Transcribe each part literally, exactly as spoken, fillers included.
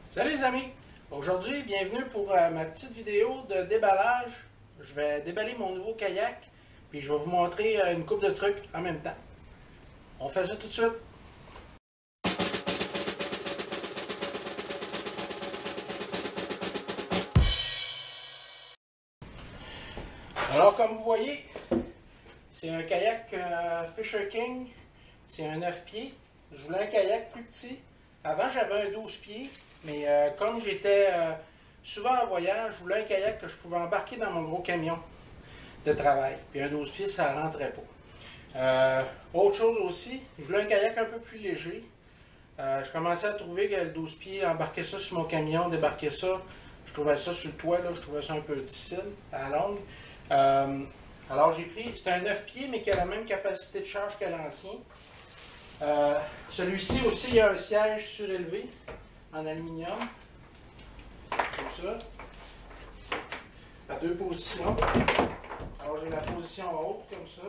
Salut les amis! Aujourd'hui, bienvenue pour euh, ma petite vidéo de déballage. Je vais déballer mon nouveau kayak, puis je vais vous montrer euh, une coupe de trucs en même temps. On fait ça tout de suite. Alors comme vous voyez, c'est un kayak euh, Fisher King. C'est un neuf pieds. Je voulais un kayak plus petit. Avant, j'avais un douze pieds, mais euh, comme j'étais euh, souvent en voyage, je voulais un kayak que je pouvais embarquer dans mon gros camion de travail. Puis un douze pieds, ça ne rentrait pas. Euh, autre chose aussi, je voulais un kayak un peu plus léger. Euh, je commençais à trouver que le douze pieds, embarquer ça sur mon camion, débarquer ça, je trouvais ça sur le toit, là, je trouvais ça un peu difficile à la longue. Euh, alors j'ai pris, c'est un neuf pieds, mais qui a la même capacité de charge que l'ancien. Euh, Celui-ci aussi, il y a un siège surélevé en aluminium, comme ça, à deux positions. Alors j'ai la position haute, comme ça.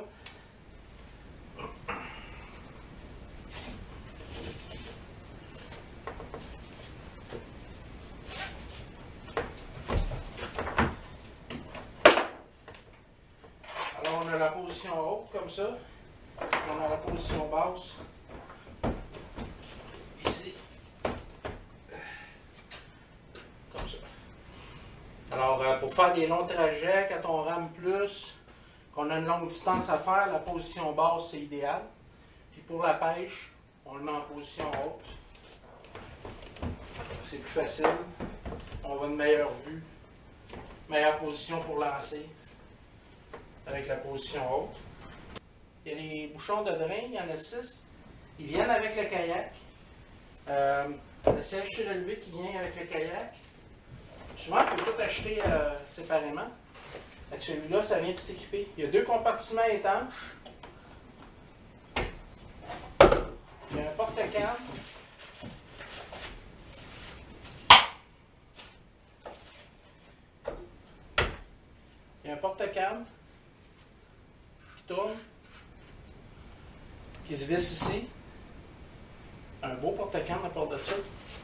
Alors on a la position haute, comme ça. On a la position basse. Ici. Comme ça. Alors, euh, pour faire des longs trajets, quand on rame plus, qu'on a une longue distance à faire, la position basse, c'est idéal. Puis pour la pêche, on le met en position haute. C'est plus facile. On va une meilleure vue. Meilleure position pour lancer avec la position haute. Il y a les bouchons de drain, il y en a six. Ils viennent avec le kayak. Euh, le siège surélevé qui vient avec le kayak. Souvent, il faut tout acheter euh, séparément. Avec celui-là, ça vient tout équipé. Il y a deux compartiments étanches. Il y a un porte-canne. Il y a un porte-canne qui tourne, qui se visse ici. Un beau porte-canne à part de ça.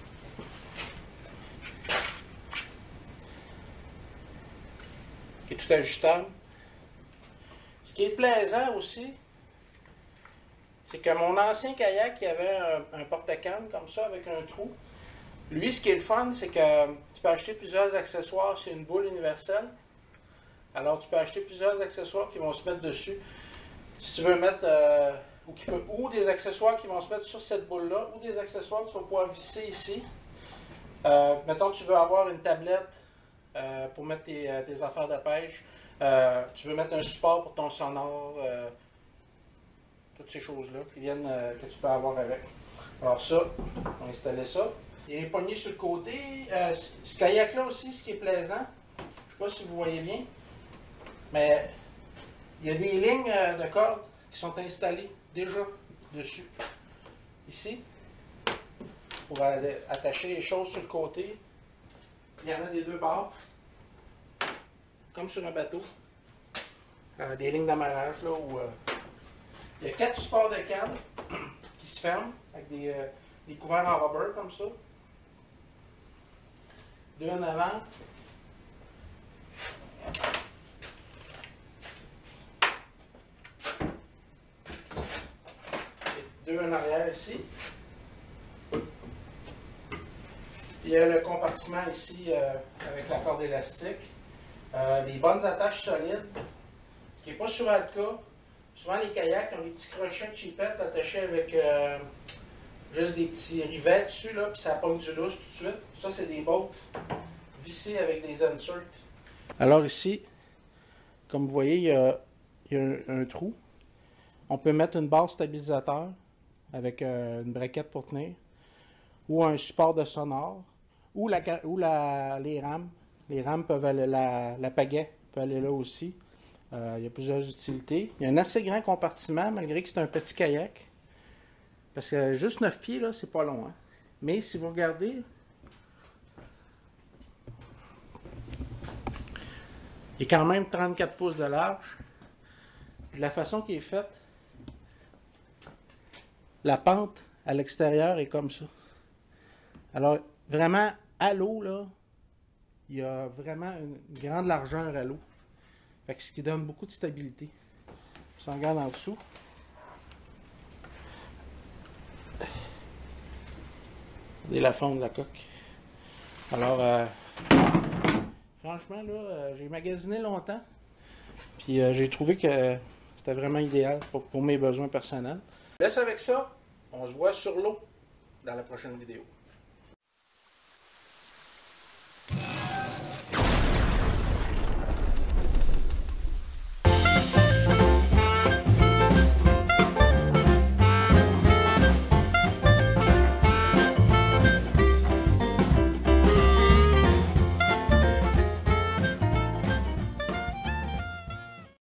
Qui est tout ajustable. Ce qui est plaisant aussi, c'est que mon ancien kayak, il y avait un, un porte-canne comme ça avec un trou. Lui, ce qui est le fun, c'est que tu peux acheter plusieurs accessoires. C'est une boule universelle. Alors, tu peux acheter plusieurs accessoires qui vont se mettre dessus. Si tu veux mettre, euh, ou, qui peut, ou des accessoires qui vont se mettre sur cette boule-là, ou des accessoires que tu vas pouvoir visser ici. Euh, mettons que tu veux avoir une tablette euh, pour mettre tes, tes affaires de pêche. Euh, tu veux mettre un support pour ton sonore. Euh, toutes ces choses-là qui viennent, euh, que tu peux avoir avec. Alors ça, on va installer ça. Il y a les poignées sur le côté. Euh, ce kayak-là aussi, ce qui est plaisant, je ne sais pas si vous voyez bien, mais il y a des lignes de cordes qui sont installées déjà dessus. Ici, pour attacher les choses sur le côté. Il y en a des deux bords, comme sur un bateau. Euh, des lignes d'amarrage là où euh, il y a quatre supports de canne qui se ferment avec des, euh, des couverts en rubber comme ça. Deux en avant. Deux en arrière ici. Il y a le compartiment ici euh, avec la corde élastique. Euh, des bonnes attaches solides, ce qui n'est pas souvent le cas. Souvent les kayaks ont des petits crochets de chipettes attachés avec euh, juste des petits rivets dessus, là, puis ça pogne du lousse tout de suite. Ça, c'est des bottes vissées avec des inserts. Alors ici, comme vous voyez, il y a, il y a un, un trou. On peut mettre une barre stabilisateur avec euh, une braquette pour tenir, ou un support de sonore, ou, la, ou la, les rames. Les rames peuvent aller, la, la pagaie peut aller là aussi. Euh, il y a plusieurs utilités. Il y a un assez grand compartiment, malgré que c'est un petit kayak. Parce que juste neuf pieds, là, c'est pas long. Hein? Mais si vous regardez, il est quand même trente-quatre pouces de large. De la façon qu'il est faite, la pente à l'extérieur est comme ça. Alors, vraiment à l'eau, là, il y a vraiment une grande largeur à l'eau. Fait que ce qui donne beaucoup de stabilité. Si on regarde en dessous. Regardez la forme de la coque. Alors, euh, franchement, là, euh, j'ai magasiné longtemps. Puis euh, j'ai trouvé que c'était vraiment idéal pour, pour mes besoins personnels. Je laisse avec ça. On se voit sur l'eau dans la prochaine vidéo.